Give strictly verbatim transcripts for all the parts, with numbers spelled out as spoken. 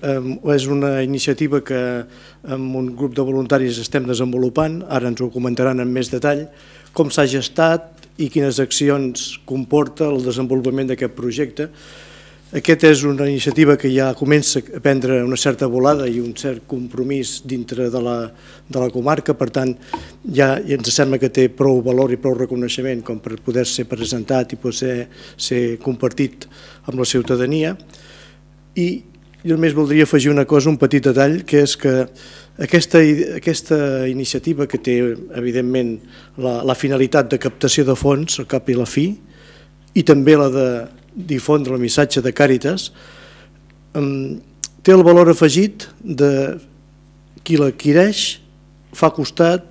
és una iniciativa que amb un grup de voluntaris estem desenvolupant, ara ens ho comentaran en més detall, com s'ha gestat i quines accions comporta el desenvolupament d'aquest projecte. Aquesta és una iniciativa que ja comença a prendre una certa volada i un cert compromís dintre de la, de la comarca, per tant, ja ens sembla que té prou valor i prou reconeixement com per poder ser presentat i poder ser compartit amb la ciutadania. I jo només voldria afegir una cosa, un petit detall, que és que aquesta, aquesta iniciativa que té, evidentment, la, la finalitat de captació de fons, al cap i la fi, i també la de difondre el missatge de Càritas, té el valor afegit de qui l'adquireix, fa costat,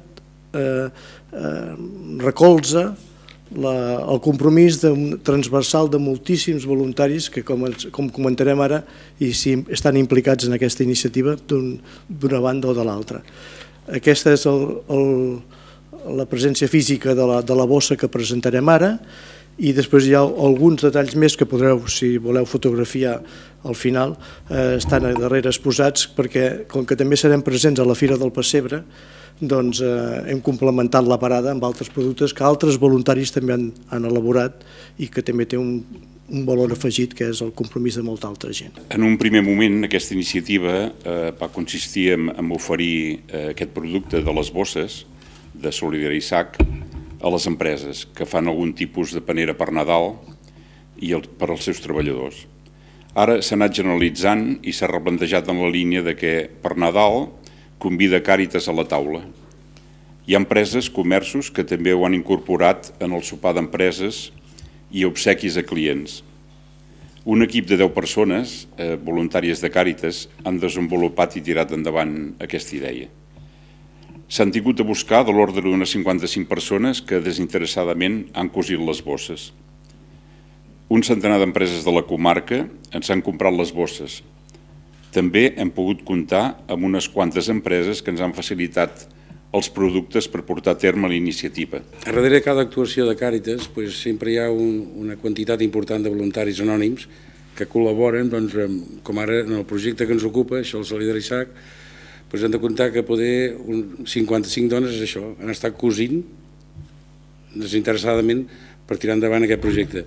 recolza el compromís transversal de moltíssims voluntaris que, com comentarem ara, estan implicats en aquesta iniciativa d'una banda o de l'altra. Aquesta és la presència física de la bossa que presentarem ara, i després hi ha alguns detalls més que podreu, si voleu fotografiar al final, estan a darrere exposats, perquè com que també serem presents a la Fira del Pessebre, doncs hem complementat la parada amb altres productes que altres voluntaris també han elaborat i que també té un valor afegit, que és el compromís de molta altra gent. En un primer moment, aquesta iniciativa va consistir en oferir aquest producte de les bosses de Solidarissac a les empreses que fan algun tipus de panera per Nadal i per als seus treballadors. Ara s'ha anat generalitzant i s'ha replantejat en la línia de que per Nadal convida Càritas a la taula. Hi ha empreses, comerços, que també ho han incorporat en el sopar d'empreses i obsequis a clients. Un equip de deu persones, voluntàries de Càritas, han desenvolupat i tirat endavant aquesta idea. S'han tingut a buscar de l'ordre d'unes cinquanta-cinc persones que desinteressadament han cosit les bosses. Un centenar d'empreses de la comarca ens han comprat les bosses. També hem pogut comptar amb unes quantes empreses que ens han facilitat els productes per portar a terme la iniciativa. A darrere de cada actuació de Càritas sempre hi ha una quantitat important de voluntaris anònims que col·laboren, com ara en el projecte que ens ocupa, això el Solidarissac, hem de comptar que poder cinquanta-cinc dones és això, han estat cosint desinteressadament per tirar endavant aquest projecte.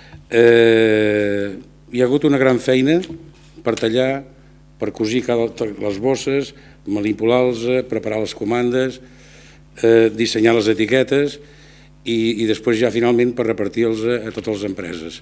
Hi ha hagut una gran feina per tallar, per cosir les bosses, manipular-les, preparar les comandes, dissenyar les etiquetes i després ja finalment per repartir-los a totes les empreses.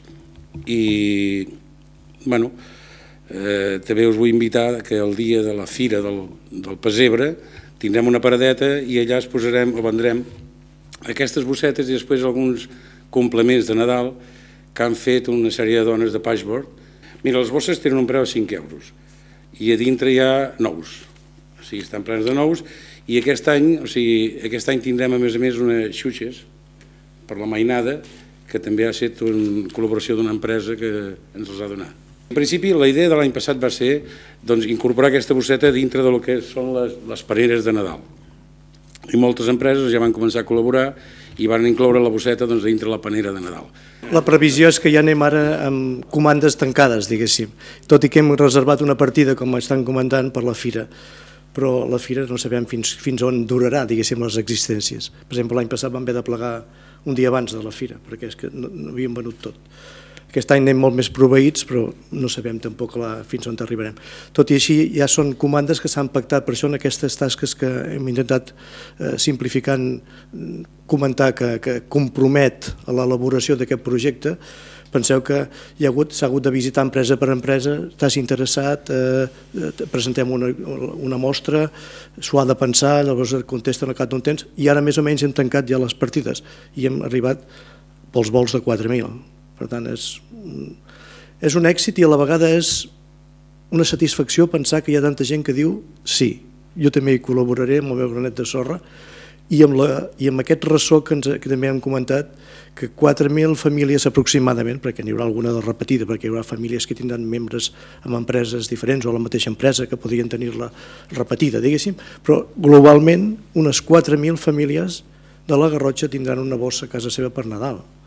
I, bueno, també us vull invitar que el dia de la Fira del Pessebre tindrem una paradeta i allà es posarem o vendrem aquestes bossetes i després alguns complements de Nadal que han fet una sèrie de dones de patchwork. Mira, les bosses tenen un preu de cinc euros i a dintre hi ha nous, o sigui, estan plens de nous i aquest any, o sigui, aquest any tindrem a més a més unes xutxes per la mainada que també ha estat una col·laboració d'una empresa que ens els ha donat. En principi, la idea de l'any passat va ser incorporar aquesta bosseta dintre del que són les paneres de Nadal. I moltes empreses ja van començar a col·laborar i van incloure la bosseta dintre la panera de Nadal. La previsió és que ja anem ara amb comandes tancades, diguéssim, tot i que hem reservat una partida, com estan comentant, per la Fira. Però la Fira no sabem fins on durarà, diguéssim, les existències. Per exemple, l'any passat vam haver de plegar un dia abans de la Fira, perquè és que no havíem venut tot. Aquest any anem molt més proveïts, però no sabem tampoc fins on arribarem. Tot i així, ja són comandes que s'han pactat, per això en aquestes tasques que hem intentat simplificar, comentar que compromet a l'elaboració d'aquest projecte. Penseu que s'ha hagut de visitar empresa per empresa, estàs interessat, presentem una mostra, s'ho ha de pensar, llavors et contesten al cap d'un temps, i ara més o menys hem tancat ja les partides i hem arribat pels vols de quatre mil. Per tant, és un èxit i a la vegada és una satisfacció pensar que hi ha tanta gent que diu sí, jo també hi col·laboraré amb el meu granet de sorra i amb aquest ressò que també hem comentat, que quatre mil famílies aproximadament, perquè n'hi haurà alguna de repetida, perquè hi haurà famílies que tindran membres amb empreses diferents o a la mateixa empresa que podrien tenir-la repetida, diguéssim, però globalment unes quatre mil famílies de la Garrotxa tindran una bossa a casa seva per Nadal.